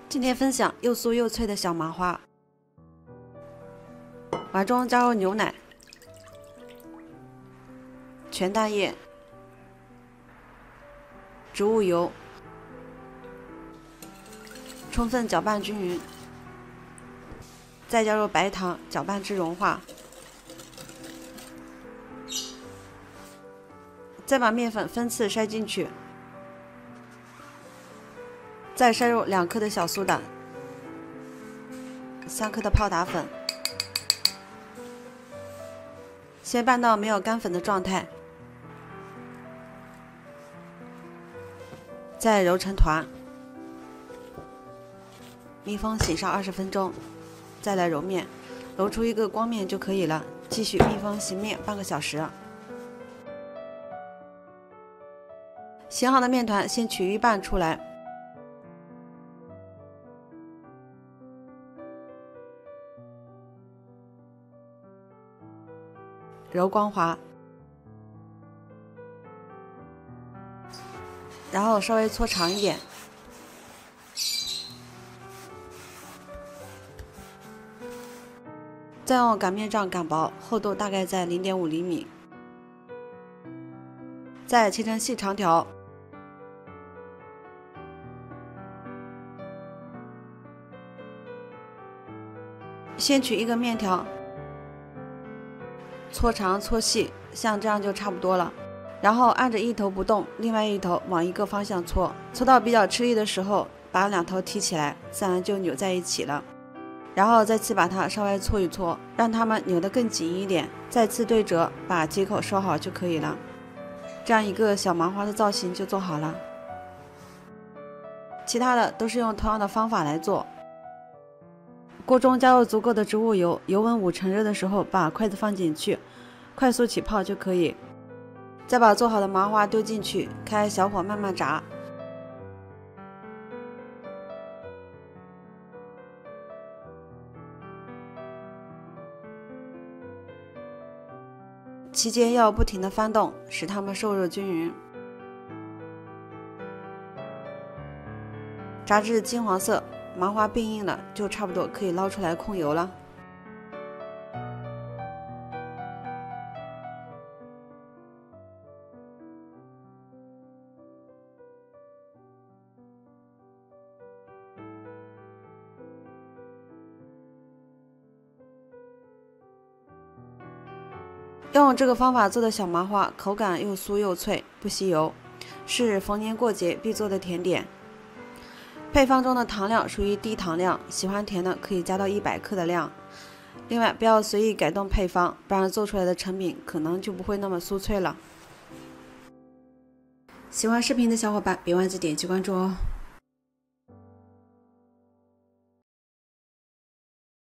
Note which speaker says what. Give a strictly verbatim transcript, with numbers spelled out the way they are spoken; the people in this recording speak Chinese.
Speaker 1: 今天分享又酥又脆的小麻花，碗中加入牛奶、全大叶、植物油，充分搅拌均匀，再加入白糖，搅拌至融化，再把面粉分次筛进去。 再筛入两克的小苏打，三克的泡打粉，先拌到没有干粉的状态，再揉成团，密封醒上二十分钟，再来揉面，揉出一个光面就可以了。继续密封醒面半个小时。醒好的面团先取一半出来。 揉光滑，然后稍微搓长一点，再用擀面杖擀薄，厚度大概在 零点五厘米，再切成细长条，先取一个面条。 搓长搓细，像这样就差不多了。然后按着一头不动，另外一头往一个方向搓，搓到比较吃力的时候，把两头提起来，自然就扭在一起了。然后再次把它稍微搓一搓，让它们扭得更紧一点，再次对折，把接口收好就可以了。这样一个小麻花的造型就做好了。其他的都是用同样的方法来做。 锅中加入足够的植物油，油温五成热的时候，把筷子放进去，快速起泡就可以。再把做好的麻花丢进去，开小火慢慢炸。期间要不停地翻动，使它们受热均匀。炸至金黄色。 麻花变硬了，就差不多可以捞出来控油了。用这个方法做的小麻花，口感又酥又脆，不吸油，是逢年过节必做的甜点。 配方中的糖量属于低糖量，喜欢甜的可以加到一百克的量。另外，不要随意改动配方，不然做出来的成品可能就不会那么酥脆了。喜欢视频的小伙伴别忘记点击关注哦。